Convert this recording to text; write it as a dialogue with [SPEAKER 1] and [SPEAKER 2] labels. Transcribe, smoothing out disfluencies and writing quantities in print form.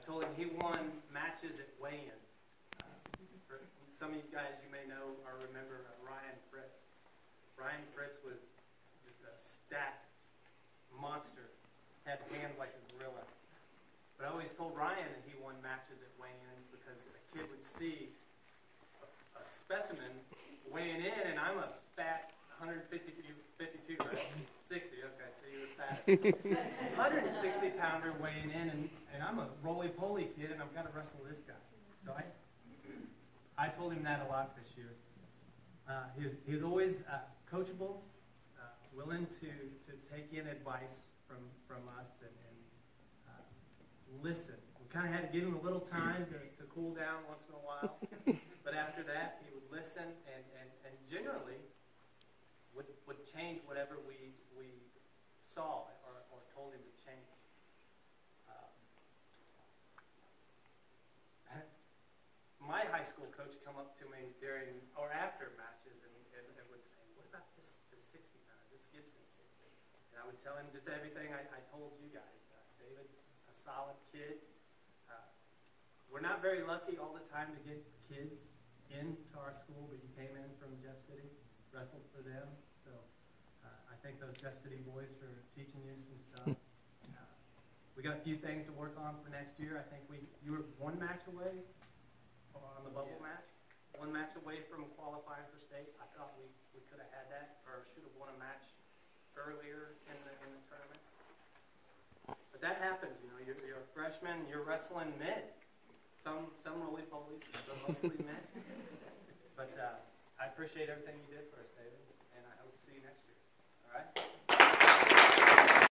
[SPEAKER 1] told him he won matches at weigh-ins. For some of you guys, you may know or remember Ryan Fritz. Ryan Fritz was just a stacked monster, had hands like a gorilla. But I always told Ryan that he won matches at weigh-ins because a kid would see a specimen weighing in, and I'm a fat 152, right? 60, okay, so you were fat. 160 pounder weighing in, and I'm a roly-poly kid, and I've got to wrestle this guy. So I told him that a lot this year. He was always coachable, willing to take in advice from us and listen. We kind of had to give him a little time to cool down once in a while, but after that he would listen and generally would change whatever we saw or told him to change. My high school coach come up to me during or after matches and would say, "What about this 60 pounder, this Gibson kid?" And I would tell him just everything I told you guys. David's a solid kid. We're not very lucky all the time to get kids into our school, but you came in from Jeff City, wrestled for them. So I thank those Jeff City boys for teaching you some stuff. We got a few things to work on for next year. I think you were one match away on the bubble match, one match away from qualifying for state. I thought we could have had that or should have won a match earlier in the tournament. But that happens, you know. You're a freshman. You're wrestling men. Some roly-polies, but mostly men. But I appreciate everything you did for us, David, and I hope to see you next year. All right.